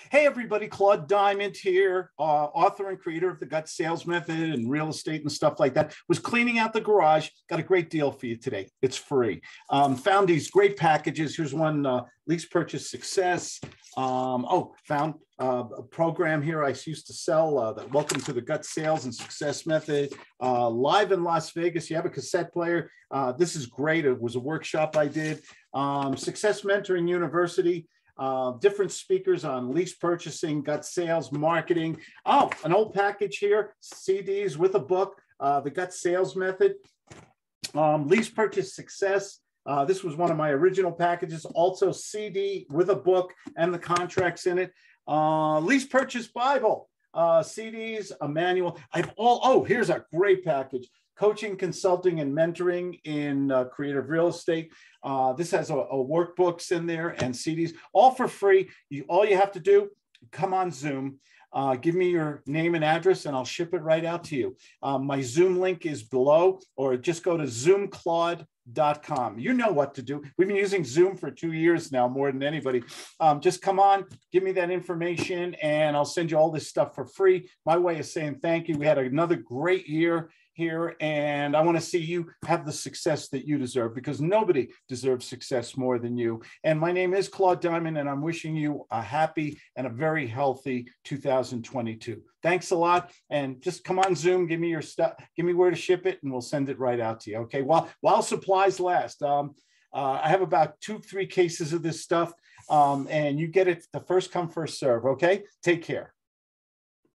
Hey everybody, Claude Diamond here, author and creator of the Gut Sales Method and real estate and stuff like that. Was cleaning out the garage, got a great deal for you today. It's free. Found these great packages. Here's one, lease purchase success. Found a program here I used to sell, Welcome to the Gut Sales and Success Method, live in Las Vegas. You have a cassette player. This is great. It was a workshop I did. Success Mentoring University. Different speakers on lease purchasing, gut sales, marketing. Oh, an old package here, CDs with a book, the Gut Sales Method, lease purchase success. This was one of my original packages, also CD with a book and the contracts in it. Lease purchase Bible, CDs, a manual. Here's a great package. Coaching, consulting, and mentoring in creative real estate. This has a workbooks in there and CDs, all for free. All you have to do, come on Zoom, give me your name and address, and I'll ship it right out to you. My Zoom link is below, or just go to zoomclaude.com. You know what to do. We've been using Zoom for 2 years now, more than anybody. Just come on, give me that information, and I'll send you all this stuff for free. My way of saying thank you. We had another great year here, and I want to see you have the success that you deserve, because nobody deserves success more than you. And my name is Claude Diamond, and I'm wishing you a happy and a very healthy 2022. Thanks a lot, and just come on Zoom, give me your stuff, give me where to ship it, and we'll send it right out to you. Okay, while supplies last. I have about 2-3 cases of this stuff, and you get it the first come, first serve. Okay, take care.